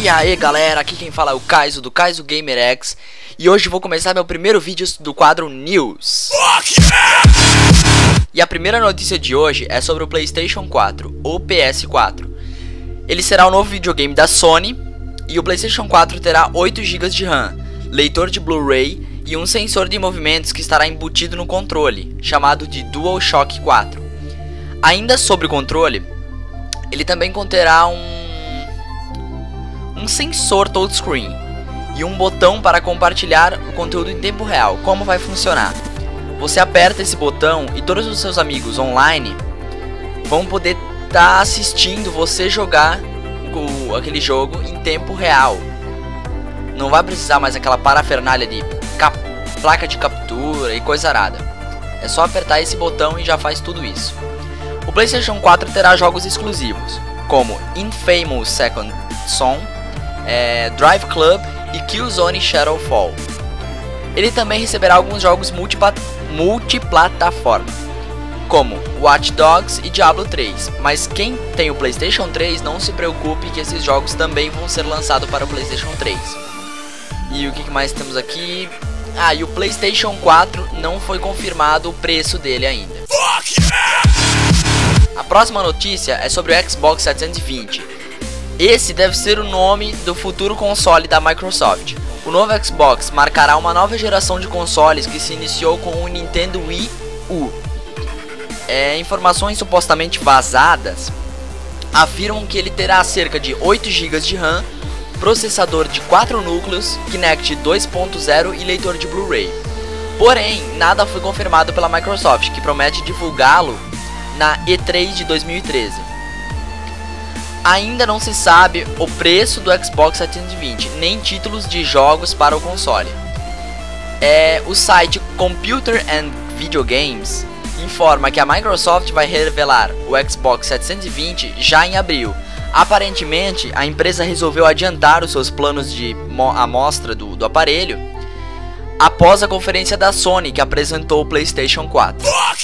E aí galera, aqui quem fala é o Kaizo do Kaizo GamerX. E hoje vou começar meu primeiro vídeo do quadro News. E a primeira notícia de hoje é sobre o PlayStation 4, ou PS4. Ele será o novo videogame da Sony. E o PlayStation 4 terá 8 GB de RAM, leitor de Blu-ray e um sensor de movimentos que estará embutido no controle, chamado de DualShock 4. Ainda sobre o controle, ele também conterá um sensor touchscreen e um botão para compartilhar o conteúdo em tempo real. Como vai funcionar? Você aperta esse botão e todos os seus amigos online vão poder estar assistindo você jogar aquele jogo em tempo real. Não vai precisar mais aquela parafernália de placa de captura e coisa arada. É só apertar esse botão e já faz tudo isso. O PlayStation 4 terá jogos exclusivos, como Infamous Second Son, Drive Club e Killzone Shadowfall. Ele também receberá alguns jogos multiplataforma, como Watch Dogs e Diablo 3, mas quem tem o PlayStation 3 não se preocupe que esses jogos também vão ser lançados para o PlayStation 3. E o que mais temos aqui? E o PlayStation 4 não foi confirmado o preço dele ainda. A próxima notícia é sobre o Xbox 720. Esse deve ser o nome do futuro console da Microsoft. O novo Xbox marcará uma nova geração de consoles que se iniciou com o Nintendo Wii U. Informações supostamente vazadas afirmam que ele terá cerca de 8 GB de RAM, processador de 4 núcleos, Kinect 2.0 e leitor de Blu-ray. Porém, nada foi confirmado pela Microsoft, que promete divulgá-lo na E3 de 2013. Ainda não se sabe o preço do Xbox 720, nem títulos de jogos para o console. O site Computer and Video Games informa que a Microsoft vai revelar o Xbox 720 já em abril. Aparentemente, a empresa resolveu adiantar os seus planos de amostra do aparelho após a conferência da Sony, que apresentou o PlayStation 4.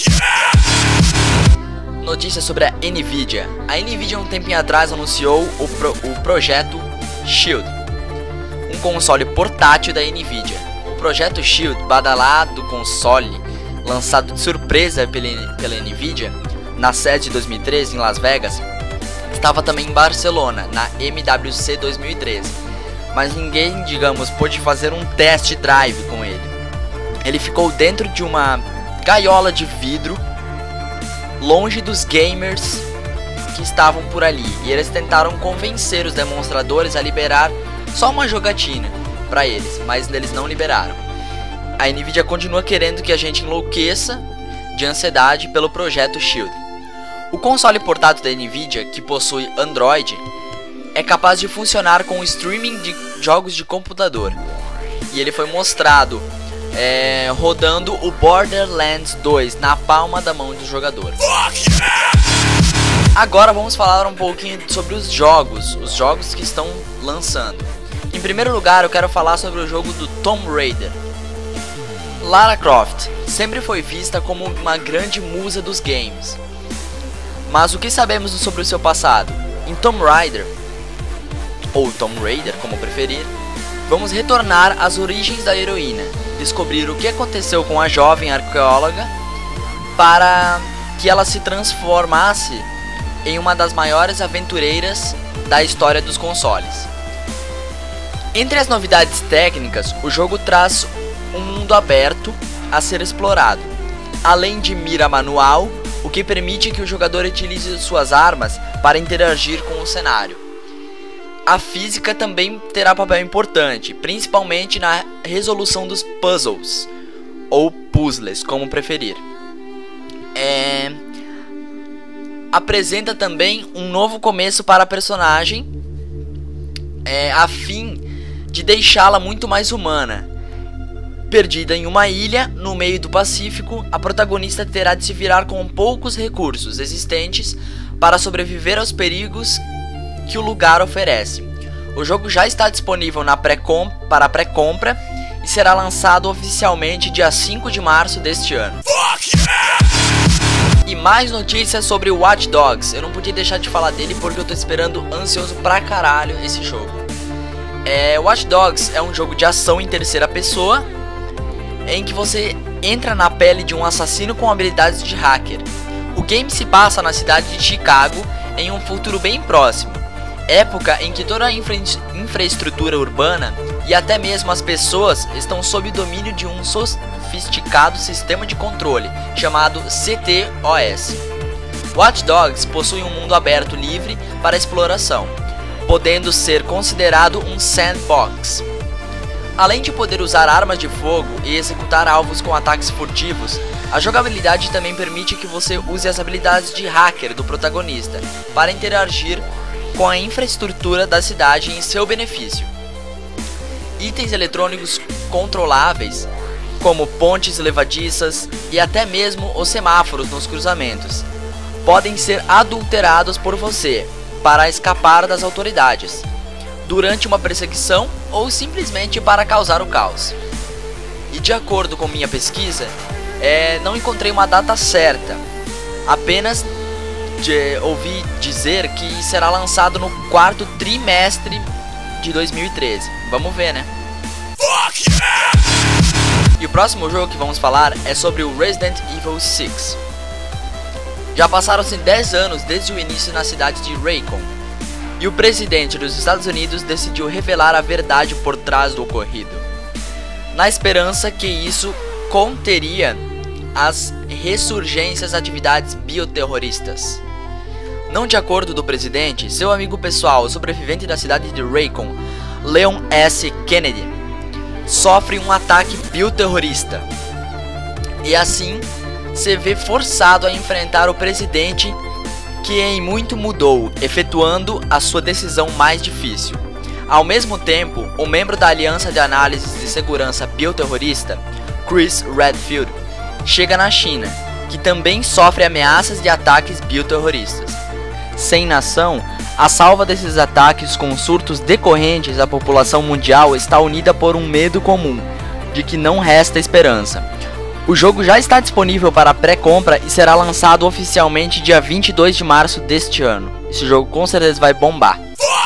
Notícia sobre a Nvidia. A Nvidia um tempinho atrás anunciou o projeto Shield, um console portátil da Nvidia. O projeto Shield, badalado console, lançado de surpresa pela Nvidia na sede de 2013 em Las Vegas, estava também em Barcelona, na MWC 2013, mas ninguém, pôde fazer um test drive com ele. Ele ficou dentro de uma gaiola de vidro, longe dos gamers que estavam por ali, e eles tentaram convencer os demonstradores a liberar só uma jogatina para eles, mas eles não liberaram. A Nvidia continua querendo que a gente enlouqueça de ansiedade pelo projeto Shield. O console portátil da Nvidia, que possui Android, é capaz de funcionar com o streaming de jogos de computador, e ele foi mostrado rodando o Borderlands 2 na palma da mão do jogador. Agora vamos falar um pouquinho sobre os jogos que estão lançando. Em primeiro lugar, eu quero falar sobre o jogo do Tomb Raider. Lara Croft sempre foi vista como uma grande musa dos games, mas o que sabemos sobre o seu passado? Em Tomb Raider, ou Tomb Raider, como preferir, vamos retornar às origens da heroína, descobrir o que aconteceu com a jovem arqueóloga para que ela se transformasse em uma das maiores aventureiras da história dos consoles. Entre as novidades técnicas, o jogo traz um mundo aberto a ser explorado, além de mira manual, o que permite que o jogador utilize suas armas para interagir com o cenário. A física também terá papel importante, principalmente na resolução dos puzzles, ou puzzles, como preferir. Apresenta também um novo começo para a personagem, a fim de deixá-la muito mais humana. Perdida em uma ilha no meio do Pacífico, a protagonista terá de se virar com poucos recursos existentes para sobreviver aos perigos que o lugar oferece. O jogo já está disponível para pré-compra e será lançado oficialmente dia 5 de março deste ano. E mais notícias sobre o Watch Dogs. Eu não podia deixar de falar dele porque eu tô esperando ansioso pra caralho esse jogo. Watch Dogs é um jogo de ação em terceira pessoa, em que você entra na pele de um assassino com habilidades de hacker. O game se passa na cidade de Chicago em um futuro bem próximo, época em que toda a infraestrutura urbana e até mesmo as pessoas estão sob o domínio de um sofisticado sistema de controle chamado CTOS. Watch Dogs possui um mundo aberto livre para exploração, podendo ser considerado um sandbox. Além de poder usar armas de fogo e executar alvos com ataques furtivos, a jogabilidade também permite que você use as habilidades de hacker do protagonista para interagir com a infraestrutura da cidade em seu benefício. Itens eletrônicos controláveis, como pontes levadiças e até mesmo os semáforos nos cruzamentos, podem ser adulterados por você para escapar das autoridades, durante uma perseguição ou simplesmente para causar o caos. E de acordo com minha pesquisa, não encontrei uma data certa, apenas ouvi dizer que será lançado no quarto trimestre de 2013. Vamos ver, né? E o próximo jogo que vamos falar é sobre o Resident Evil 6. Já passaram-se 10 anos desde o início na cidade de Raycon, e o presidente dos Estados Unidos decidiu revelar a verdade por trás do ocorrido, na esperança que isso conteria as ressurgências de atividades bioterroristas. Não de acordo do presidente, seu amigo pessoal, sobrevivente da cidade de Raycon, Leon S. Kennedy, sofre um ataque bioterrorista, e assim se vê forçado a enfrentar o presidente, que em muito mudou, efetuando a sua decisão mais difícil. Ao mesmo tempo, o membro da Aliança de Análises de Segurança Bioterrorista, Chris Redfield, chega na China, que também sofre ameaças de ataques bioterroristas. Sem nação, a salva desses ataques com surtos decorrentes à população mundial está unida por um medo comum, de que não resta esperança. O jogo já está disponível para pré-compra e será lançado oficialmente dia 22 de março deste ano. Esse jogo com certeza vai bombar.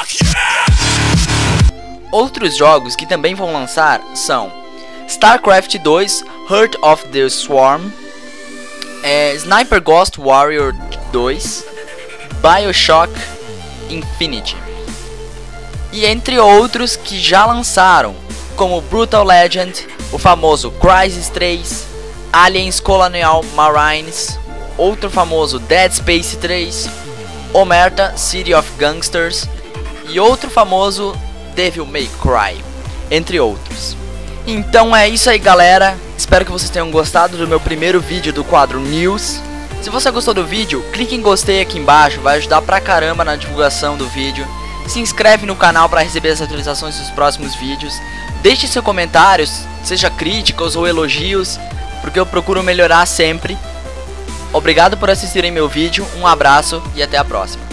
Outros jogos que também vão lançar são StarCraft 2 Heart of the Swarm, Sniper Ghost Warrior 2, BioShock Infinite, e entre outros que já lançaram, como Brutal Legend, o famoso Crysis 3, Aliens Colonial Marines, outro famoso Dead Space 3, Omerta City of Gangsters e outro famoso Devil May Cry, entre outros. Então é isso aí, galera, espero que vocês tenham gostado do meu primeiro vídeo do quadro News. Se você gostou do vídeo, clique em gostei aqui embaixo, vai ajudar pra caramba na divulgação do vídeo. Se inscreve no canal para receber as atualizações dos próximos vídeos. Deixe seus comentários, seja críticas ou elogios, porque eu procuro melhorar sempre. Obrigado por assistirem meu vídeo, um abraço e até a próxima.